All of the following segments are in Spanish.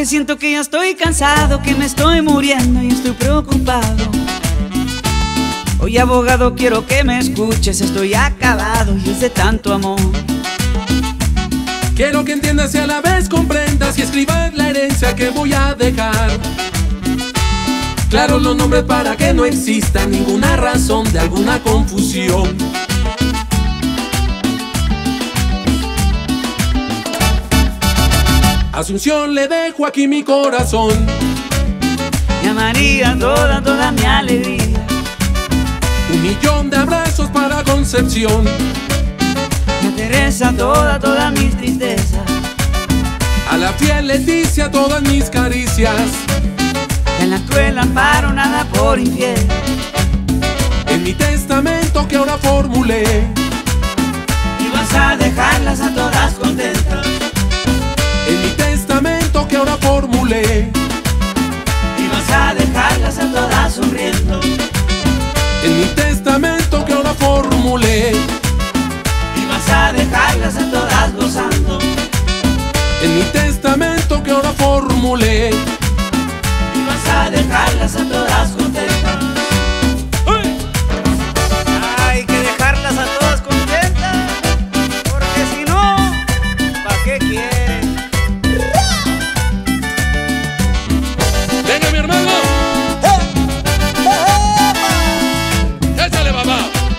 Aunque siento que ya estoy cansado, que me estoy muriendo y estoy preocupado. Oye, abogado, quiero que me escuches, estoy acabado y es de tanto amor. Quiero que entiendas y a la vez comprendas y escribas la herencia que voy a dejar. Claro los nombres para que no exista ninguna razón de alguna confusión. Asunción, le dejo aquí mi corazón. Y a María toda mi alegría. 1.000.000 de abrazos para Concepción. Y a Teresa toda mi tristeza. A la fiel Leticia todas mis caricias. Y en la cruel Amparo nada por infiel. En mi testamento que ahora formulé. Y vas a dejarlas a todas contentas. En mi testamento que ahora formulé. Y vas a dejarlas a todas sonriendo. En mi testamento que ahora formulé. Y vas a dejarlas a todas gozando. En mi testamento que ahora formulé. Y vas a dejarlas a todas contentas. Hay que dejarlas a todas contentas, porque si no, ¿para qué quieren? ¡Venga, mi hermano! ¡Échale, papá!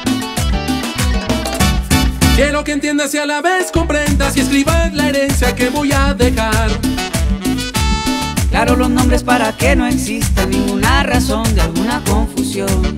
Quiero que entiendas y a la vez comprendas y escribas la herencia que voy a dejar. Claro los nombres para que no exista ninguna razón de alguna confusión.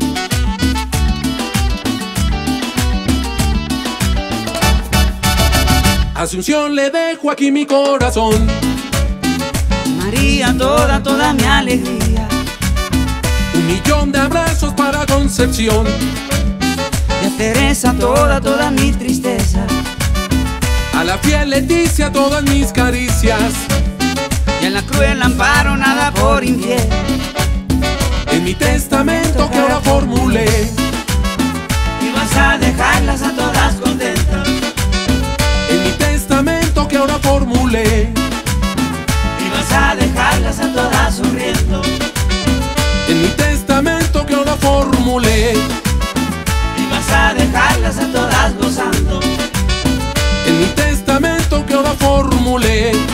Asunción, le dejo aquí mi corazón. María toda mi alegría. 1.000.000 de abrazos para Concepción. Y a Teresa toda mi tristeza. A la fiel Leticia todas mis caricias. Y en la cruel Amparo nada por infiel. En mi testamento que ahora formulé. Y vas a dejarlas a todas contentas. En mi testamento que ahora formulé. Y vas a dejarlas a todas sonriendo. En mi testamento que ahora formulé. Y vas a dejarlas a todas gozando. En mi testamento que ahora formulé.